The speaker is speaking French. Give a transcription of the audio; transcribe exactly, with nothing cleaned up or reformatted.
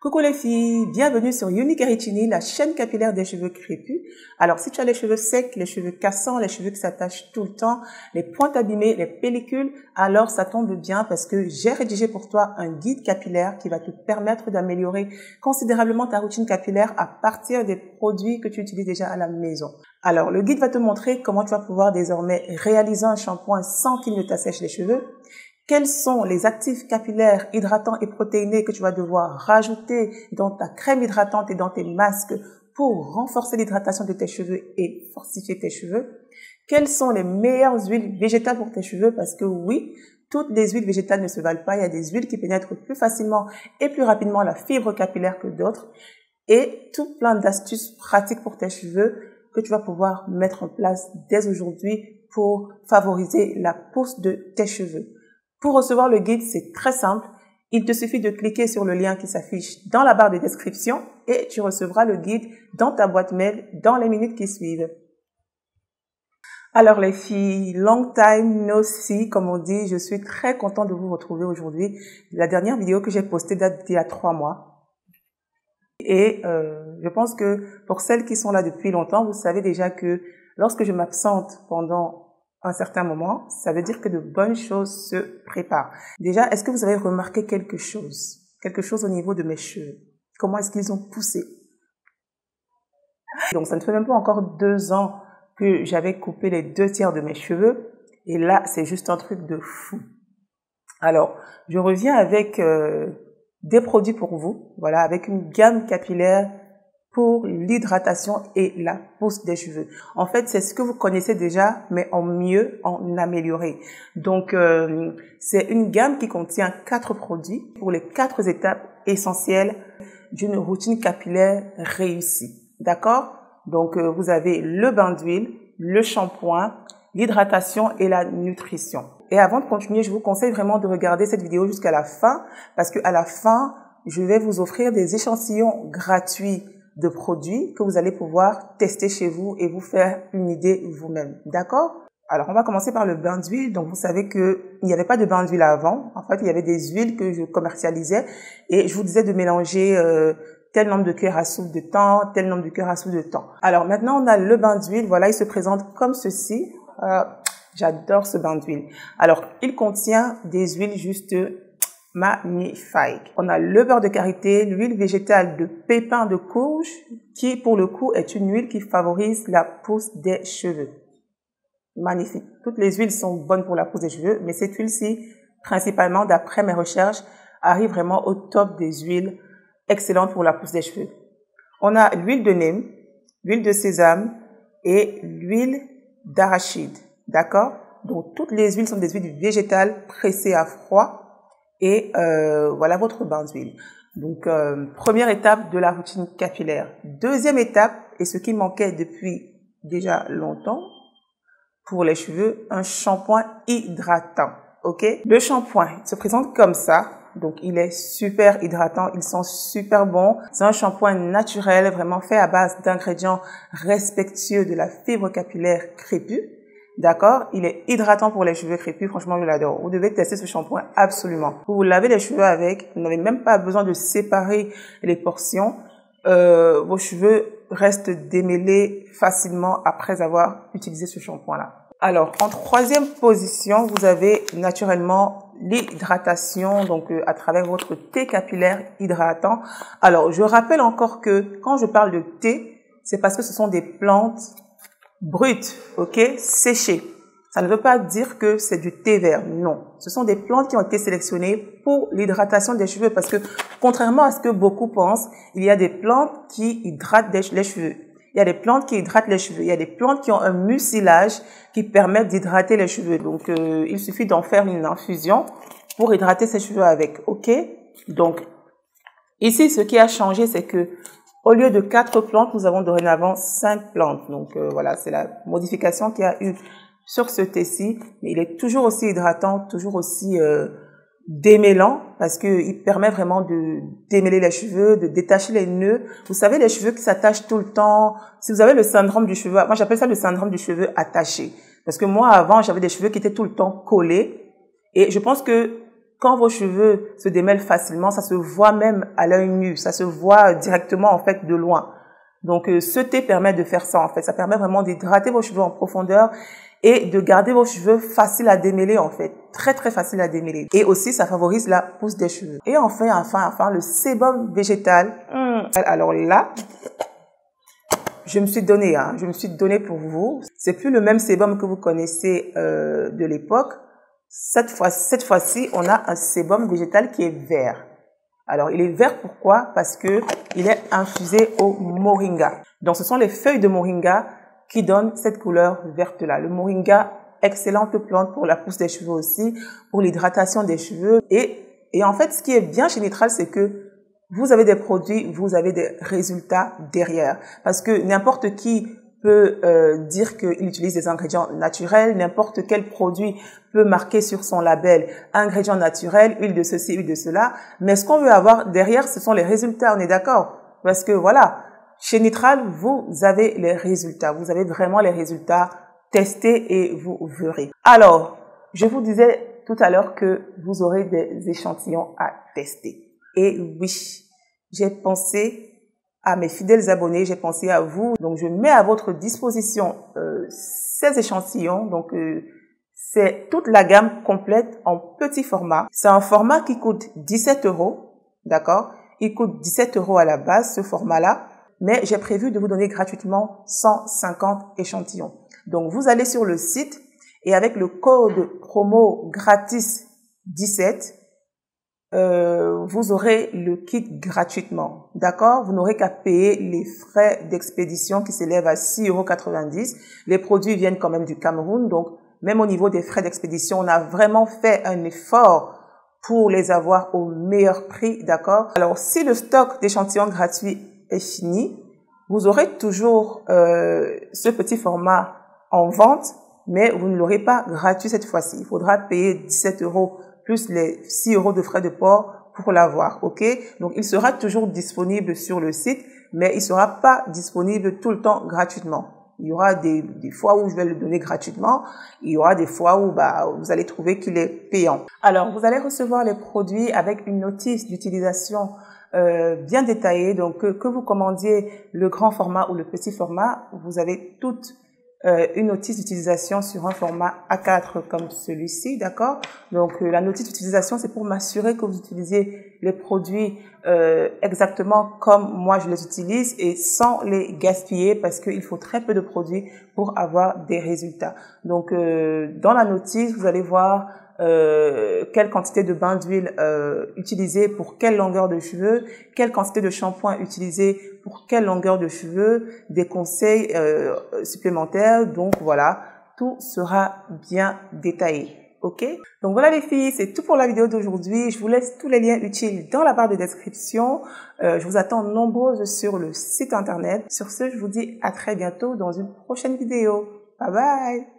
Coucou les filles, bienvenue sur Unique Eritini, la chaîne capillaire des cheveux crépus. Alors si tu as les cheveux secs, les cheveux cassants, les cheveux qui s'attachent tout le temps, les pointes abîmées, les pellicules, alors ça tombe bien parce que j'ai rédigé pour toi un guide capillaire qui va te permettre d'améliorer considérablement ta routine capillaire à partir des produits que tu utilises déjà à la maison. Alors le guide va te montrer comment tu vas pouvoir désormais réaliser un shampoing sans qu'il ne t'assèche les cheveux. Quels sont les actifs capillaires hydratants et protéinés que tu vas devoir rajouter dans ta crème hydratante et dans tes masques pour renforcer l'hydratation de tes cheveux et fortifier tes cheveux? Quelles sont les meilleures huiles végétales pour tes cheveux? Parce que oui, toutes les huiles végétales ne se valent pas. Il y a des huiles qui pénètrent plus facilement et plus rapidement la fibre capillaire que d'autres. Et tout plein d'astuces pratiques pour tes cheveux que tu vas pouvoir mettre en place dès aujourd'hui pour favoriser la pousse de tes cheveux. Pour recevoir le guide, c'est très simple. Il te suffit de cliquer sur le lien qui s'affiche dans la barre de description et tu recevras le guide dans ta boîte mail dans les minutes qui suivent. Alors les filles, long time no see, comme on dit, je suis très contente de vous retrouver aujourd'hui. La dernière vidéo que j'ai postée date d'il y a trois mois. Et euh, je pense que pour celles qui sont là depuis longtemps, vous savez déjà que lorsque je m'absente pendant un certain moment, ça veut dire que de bonnes choses se préparent. Déjà, est-ce que vous avez remarqué quelque chose? Quelque chose au niveau de mes cheveux? Comment est-ce qu'ils ont poussé? Donc, ça ne fait même pas encore deux ans que j'avais coupé les deux tiers de mes cheveux. Et là, c'est juste un truc de fou. Alors, je reviens avec euh, des produits pour vous. Voilà, avec une gamme capillaire pour l'hydratation et la pousse des cheveux. En fait, c'est ce que vous connaissez déjà, mais en mieux, en amélioré. Donc, euh, c'est une gamme qui contient quatre produits pour les quatre étapes essentielles d'une routine capillaire réussie. D'accord? Donc, euh, vous avez le bain d'huile, le shampoing, l'hydratation et la nutrition. Et avant de continuer, je vous conseille vraiment de regarder cette vidéo jusqu'à la fin, parce qu'à la fin, je vais vous offrir des échantillons gratuits de produits que vous allez pouvoir tester chez vous et vous faire une idée vous-même. D'accord? Alors, on va commencer par le bain d'huile. Donc, vous savez que il n'y avait pas de bain d'huile avant. En fait, il y avait des huiles que je commercialisais et je vous disais de mélanger euh, tel nombre de cuillères à soupe de temps, tel nombre de cuillères à soupe de temps. Alors, maintenant, on a le bain d'huile. Voilà, il se présente comme ceci. Euh, J'adore ce bain d'huile. Alors, il contient des huiles juste magnifique. On a le beurre de karité, l'huile végétale de pépins de courge, qui pour le coup est une huile qui favorise la pousse des cheveux. Magnifique. Toutes les huiles sont bonnes pour la pousse des cheveux, mais cette huile-ci, principalement d'après mes recherches, arrive vraiment au top des huiles excellentes pour la pousse des cheveux. On a l'huile de neem, l'huile de sésame et l'huile d'arachide. D'accord? Donc toutes les huiles sont des huiles végétales pressées à froid. Et euh, voilà votre bain d'huile. Donc, euh, première étape de la routine capillaire. Deuxième étape, et ce qui manquait depuis déjà longtemps, pour les cheveux, un shampoing hydratant. Ok? Le shampoing se présente comme ça. Donc, il est super hydratant. Ils sont super bons. C'est un shampoing naturel, vraiment fait à base d'ingrédients respectueux de la fibre capillaire crépue. D'accord? Il est hydratant pour les cheveux crépus. Franchement, je l'adore. Vous devez tester ce shampoing absolument. Vous vous lavez les cheveux avec. Vous n'avez même pas besoin de séparer les portions. Euh, vos cheveux restent démêlés facilement après avoir utilisé ce shampoing-là. Alors, en troisième position, vous avez naturellement l'hydratation, donc euh, à travers votre thé capillaire hydratant. Alors, je rappelle encore que quand je parle de thé, c'est parce que ce sont des plantes brut, ok, séché. Ça ne veut pas dire que c'est du thé vert, non. Ce sont des plantes qui ont été sélectionnées pour l'hydratation des cheveux parce que, contrairement à ce que beaucoup pensent, il y a des plantes qui hydratent les cheveux. Il y a des plantes qui hydratent les cheveux. Il y a des plantes qui ont un mucilage qui permet d'hydrater les cheveux. Donc, euh, il suffit d'en faire une infusion pour hydrater ses cheveux avec, ok? Donc, ici, ce qui a changé, c'est que au lieu de quatre plantes, nous avons dorénavant cinq plantes. Donc euh, voilà, c'est la modification qu'il y a eu sur ce thé-ci. Mais il est toujours aussi hydratant, toujours aussi euh, démêlant parce que il permet vraiment de démêler les cheveux, de détacher les nœuds. Vous savez, les cheveux qui s'attachent tout le temps. Si vous avez le syndrome du cheveu, moi j'appelle ça le syndrome du cheveu attaché. Parce que moi avant, j'avais des cheveux qui étaient tout le temps collés. Et je pense que quand vos cheveux se démêlent facilement, ça se voit même à l'œil nu, ça se voit directement en fait de loin. Donc euh, ce thé permet de faire ça en fait, ça permet vraiment d'hydrater vos cheveux en profondeur et de garder vos cheveux faciles à démêler en fait, très très facile à démêler. Et aussi ça favorise la pousse des cheveux. Et enfin, enfin, enfin, le sébum végétal. Mmh. Alors là, je me suis donné, hein, je me suis donné pour vous. C'est plus le même sébum que vous connaissez euh, de l'époque. Cette fois, cette fois-ci, on a un sébum végétal qui est vert. Alors, il est vert pourquoi? Parce que il est infusé au moringa. Donc, ce sont les feuilles de moringa qui donnent cette couleur verte-là. Le moringa, excellente plante pour la pousse des cheveux aussi, pour l'hydratation des cheveux. Et, et en fait, ce qui est bien chez Nitral, c'est que vous avez des produits, vous avez des résultats derrière. Parce que n'importe qui peut euh, dire qu'il utilise des ingrédients naturels, n'importe quel produit peut marquer sur son label ingrédients naturels, huile de ceci, huile de cela, mais ce qu'on veut avoir derrière, ce sont les résultats, on est d'accord? Parce que voilà, chez Nitral, vous avez les résultats, vous avez vraiment les résultats, testez et vous verrez. Alors, je vous disais tout à l'heure que vous aurez des échantillons à tester. Et oui, j'ai pensé à mes fidèles abonnés, j'ai pensé à vous. Donc, je mets à votre disposition euh, ces échantillons. Donc, euh, c'est toute la gamme complète en petit format. C'est un format qui coûte dix-sept euros, d'accord? Il coûte dix-sept euros à la base, ce format-là. Mais j'ai prévu de vous donner gratuitement cent cinquante échantillons. Donc, vous allez sur le site et avec le code promo gratis dix-sept, Euh, vous aurez le kit gratuitement, d'accord? Vous n'aurez qu'à payer les frais d'expédition qui s'élèvent à six euros quatre-vingt-dix. Les produits viennent quand même du Cameroun, donc même au niveau des frais d'expédition, on a vraiment fait un effort pour les avoir au meilleur prix, d'accord? Alors, si le stock d'échantillons gratuits est fini, vous aurez toujours euh, ce petit format en vente, mais vous ne l'aurez pas gratuit cette fois-ci. Il faudra payer dix-sept euros plus les six euros de frais de port pour l'avoir, ok? Donc, il sera toujours disponible sur le site, mais il sera pas disponible tout le temps gratuitement. Il y aura des, des fois où je vais le donner gratuitement, il y aura des fois où bah, vous allez trouver qu'il est payant. Alors, vous allez recevoir les produits avec une notice d'utilisation euh, bien détaillée. Donc, que, que vous commandiez le grand format ou le petit format, vous avez toutes Euh, une notice d'utilisation sur un format A quatre comme celui-ci, d'accord? Donc, euh, la notice d'utilisation, c'est pour m'assurer que vous utilisez les produits euh, exactement comme moi je les utilise et sans les gaspiller parce qu'il faut très peu de produits pour avoir des résultats. Donc, euh, dans la notice, vous allez voir Euh, quelle quantité de bain d'huile euh, utiliser pour quelle longueur de cheveux, quelle quantité de shampoing utiliser pour quelle longueur de cheveux, des conseils euh, supplémentaires. Donc voilà, tout sera bien détaillé. Ok? Donc voilà les filles, c'est tout pour la vidéo d'aujourd'hui. Je vous laisse tous les liens utiles dans la barre de description. Euh, je vous attends nombreuses sur le site internet. Sur ce, je vous dis à très bientôt dans une prochaine vidéo. Bye bye!